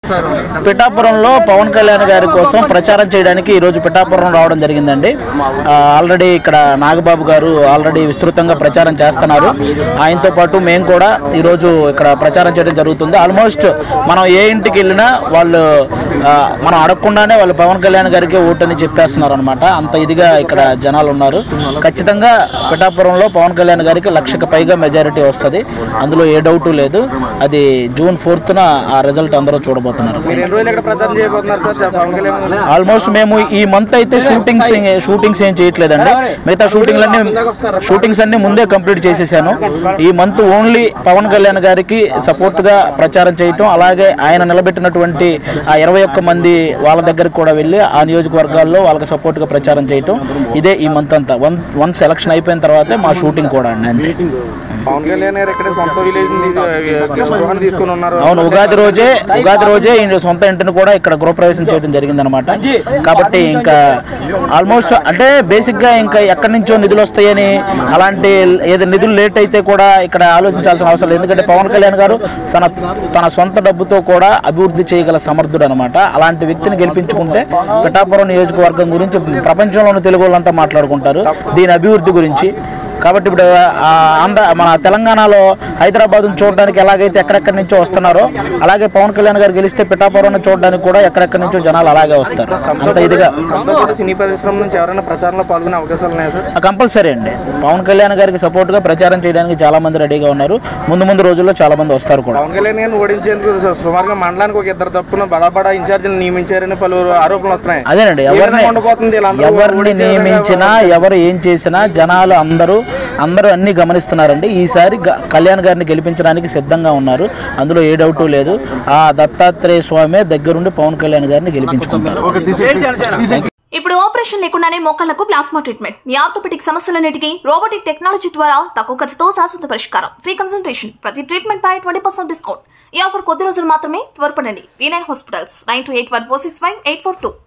పిఠాపురంలో పవన్ కళ్యాణ్ గారి కోసం ప్రచారం చేయడానికి ఈరోజు పిఠాపురం రావడం జరిగిందండి. ఆల్రెడీ ఇక్కడ నాగబాబు గారు ఆల్రెడీ విస్తృతంగా ప్రచారం చేస్తున్నారు. ఆయనతో పాటు మేము కూడా ఈరోజు ఇక్కడ ప్రచారం చేయడం జరుగుతుంది. ఆల్మోస్ట్ మనం ఏ ఇంటికి వెళ్ళినా వాళ్ళు మనం అడగకుండానే వాళ్ళు పవన్ కళ్యాణ్ గారికి ఓటని చెప్పేస్తున్నారు అనమాట. అంత ఇదిగా ఇక్కడ జనాలు ఉన్నారు. ఖచ్చితంగా పిఠాపురంలో పవన్ కళ్యాణ్ గారికి 1,00,000కి పైగా మెజారిటీ వస్తుంది. అందులో ఏ డౌటు లేదు. అది June 4th ఆ రిజల్ట్ అందరూ చూడబోతున్నారు. ఆల్మోస్ట్ మేము ఈ మంత్ అయితే షూటింగ్స్ ఏం చేయట్లేదండి. మిగతా షూటింగ్స్ అన్ని ముందే కంప్లీట్ చేసేసాను. ఈ మంత్ ఓన్లీ పవన్ కళ్యాణ్ గారికి సపోర్ట్ గా ప్రచారం చేయటం, అలాగే ఆయన నిలబెట్టినటువంటి ఆ 21 మంది వాళ్ళ దగ్గరికి కూడా వెళ్ళి ఆ నియోజకవర్గాల్లో వాళ్ళకి సపోర్ట్ గా ప్రచారం చేయటం, ఇదే ఈ మంత్ అంతా. వన్స్ ఎలక్షన్ అయిపోయిన తర్వాతే మా షూటింగ్ కూడా అండి. అంతే. పవన్ కళ్యాణ్ గారు ఇక్కడ సొంత విలేజ్ తీసుకుని ఉన్నారు. అవును, ఉగాది రోజే సొంత ఇంటిని కూడా ఇక్కడ గృహప్రవేశం చేయడం జరిగిందనమాట. కాబట్టి ఇంకా ఆల్మోస్ట్ అంటే బేసిక్ గా ఇంకా ఎక్కడి నుంచో నిధులు వస్తాయని అలాంటి ఏదో నిధులు లేట్ అయితే కూడా ఇక్కడ ఆలోచించాల్సిన అవసరం లేదు. ఎందుకంటే పవన్ కళ్యాణ్ గారు తన సొంత డబ్బుతో కూడా అభివృద్ధి చేయగల సమర్థుడు అనమాట. అలాంటి వ్యక్తిని గెలిపించుకుంటే పిఠాపురం నియోజకవర్గం గురించి ప్రపంచంలోని తెలుగు వాళ్ళంతా మాట్లాడుకుంటారు, దీని అభివృద్ధి గురించి. కాబట్టి ఇప్పుడు మన తెలంగాణలో హైదరాబాద్ చూడడానికి ఎలాగైతే ఎక్కడెక్కడి నుంచో వస్తున్నారో, అలాగే పవన్ కళ్యాణ్ గారు గెలిస్తే పిఠాపురం చూడడానికి కూడా ఎక్కడెక్కడి నుంచో జనాలు అలాగే వస్తారు. అంత ఇదిగా సినీ పరిశ్రమ నుంచి ఎవరైనా ప్రచారంలో పాల్గొనే అవకాశాలు ఉన్నాయా సార్? కంపల్సరీ అండి. పవన్ కళ్యాణ్ గారికి సపోర్ట్ గా ప్రచారం చేయడానికి చాలా మంది రెడీగా ఉన్నారు. ముందు రోజుల్లో చాలా మంది వస్తారు కూడా. పవన్ కళ్యాణ్ గారిని ఓడించేందుకు సుమారుగా మండలానికి ఒక 2 తప్పున బడా ఇన్ఛార్జీలు నియమించారని పలువురు ఆరోపణలు వస్తున్నాయి. అదేనండి, ఎవరిని నియమించినా ఎవరు ఏం చేసినా జనాలు అందరూ అన్ని గమనిస్తున్నారండి. ఈసారి కళ్యాణ్ గారిని గెలిపించడానికి సిద్ధంగా ఉన్నారు. అందులో ఏ డౌట్ లేదు. ఆ దత్తాత్రేయ స్వామి దగ్గరుండి పవన్ కళ్యాణ్ గారిని గెలిపించుకుంటారు. ఇప్పుడు ఆపరేషన్ లేకుండానే మోకాళ్లకు ప్లాస్మా ట్రీట్మెంట్. మీ ఆర్థోపెడిక్ సమస్యలన్నిటికీ రోబోటిక్ టెక్నాలజీ ద్వారా తక్కువ ఖర్చుతో శాశ్వత పరిష్కారం. Free consultation. ప్రతి ట్రీట్మెంట్ పై 20% డిస్కౌంట్. ఈ ఆఫర్ కొద్ది రోజులు మాత్రమే. త్వరపడండి. V9 hospitals 9281465842.